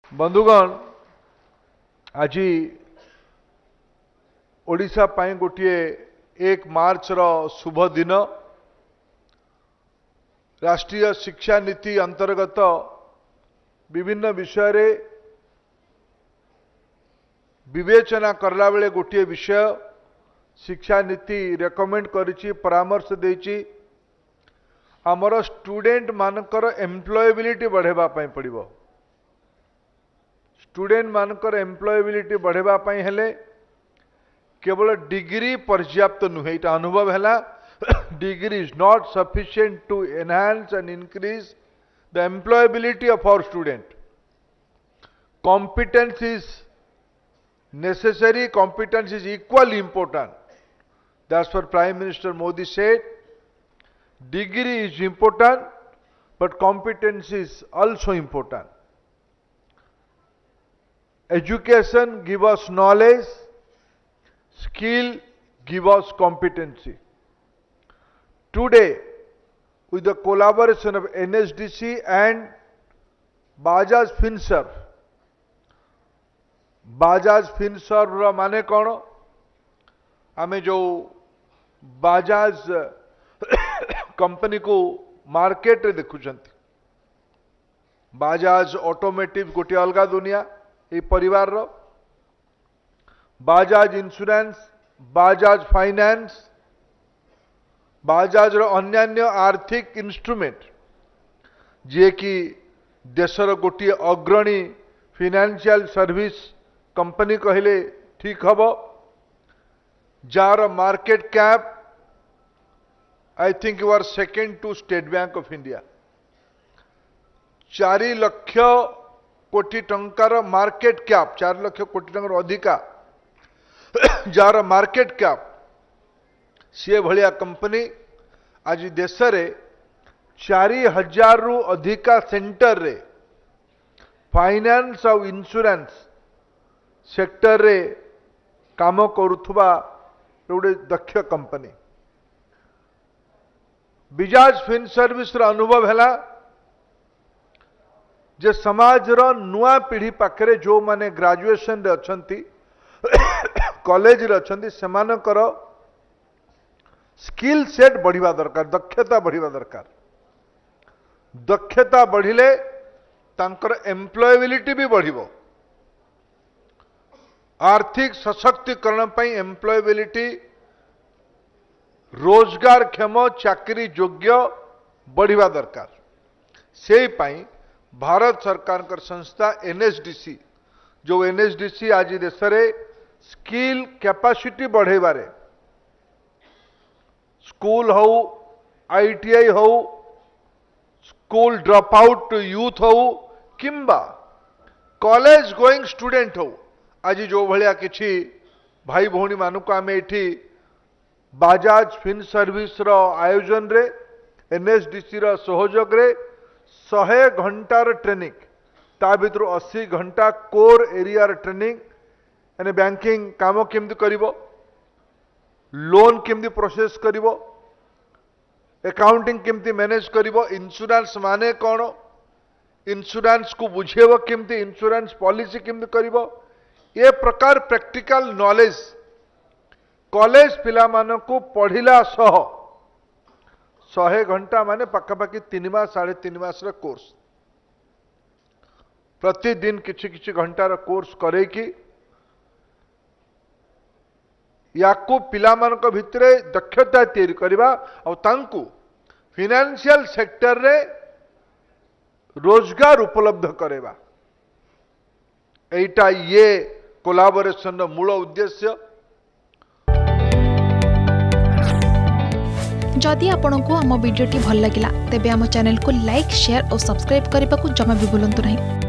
बंधुगण आज ओडिशा पाई गोटे 1 मार्च रो शुभ दिन। राष्ट्रीय शिक्षा नीति अंतर्गत विभिन्न विषय रे विवेचना करला बेले गोटे विषय शिक्षा नीति रेकमेंड करिछि, परामर्श देछि आमर स्टूडेंट मानकर एम्प्लॉयबिलिटी बढ़ेबा पई पड़िबो। स्टूडेंट मानकर एम्प्लॉयबिलिटी बढ़ेबा पई हेले केवल डिग्री पर्याप्त नुहे। इटा अनुभव है degree is not sufficient to enhance and increase the employability of our student. Competence is necessary, competence is equally important. That's what Prime Minister Modi said. Degree is important, but competence is also important. Education gives us knowledge, skill gives us competency. Today, with the collaboration of NSDC and Bajaj Finserv, Bajaj Finserv माने कौन? आमे जो Bajaj company को market रे देखुचंती, Bajaj automotive गोटे अलगा दुनिया ये परिवार रो, बाजाज इंश्योरेंस, बाजाज फाइनेंस, बाजाज रो अन्यान्य आर्थिक इंस्ट्रूमेंट जे कि देशर गोटे अग्रणी फाइनेंशियल सर्विस कंपनी कहले ठीक हम। जार market cap I think you are second to State Bank of India. 4 lakh कोटी टंकार मार्केट कैप, 4 लाख कोटी टंकार अधिका जार मार्केट कैप, सी भलिया कंपनी आज देश रे 4000 रु अधिका सेंटर रे फाइनेंस और इंश्योरेंस सेक्टर रे काम करुथुबा गोटे दक्ष कंपनी। बजाज फिन सर्विस रो अनुभव है जे समाज रो नुआ पीढ़ी पाखरे जो माने ग्रेजुएशन रे अछंती कॉलेज रे अछंती सेमानकर स्किल सेट बढ़िबा दरकार, दक्षता बढ़िबा दरकार। दक्षता बढ़िले तांकर एम्प्लॉयबिलिटी भी बढ़िबो। आर्थिक सशक्तिकरण पाई एम्प्लॉयबिलिटी, रोजगार क्षम चाकरी योग्य बढ़िबा दरकार। से पाई भारत सरकार कर संस्था एनएसडीसी, जो एनएसडीसी आज देश रे स्किल कैपेसिटी बढ़ेबारे स्कूल हो, आईटीआई हो, स्कूल ड्रॉप आउट यूथ हो किंबा कॉलेज गोइंग स्टूडेंट हो, आज जो भाया किछि भाई भौणी मानक आम एठी बाजाज फिन सर्विस रो आयोजन रे एनएसडीसी रो सहयोग रे 100 घंटार ट्रेनिंग, ता भितर 80 घंटा कोर एरिया ट्रेनिंग, यानी बैंकिंग काम केमती करिवो, लोन केमती प्रोसेस करिवो, अकाउंटिंग केमती मैनेज करिवो, इंश्योरेंस माने कौन, इंश्योरेंस को बुझेबो केमती, इंश्योरेंस पॉलिसी केमती करिवो, ये प्रकार प्रैक्टिकल नॉलेज कॉलेज पिला मानकु पढ़िला 100 घंटा माने पखापाखि 3 मास 3.5 मास कोर्स, प्रतिदिन किछि किछि घंटार कोर्स करे कि याकु पिला मानक भितरे दक्षता तैयारी करबा और तांकु फाइनेंशियल सेक्टर रे रोजगार उपलब्ध करेबा। एटा ये कोलाबोरेशन मूल उद्देश्य। जदि आपंक आम भिडी भल लगा तेब आम चैनल को लाइक, शेयर और सब्सक्राइब करने को जमा भी भूलु नहीं।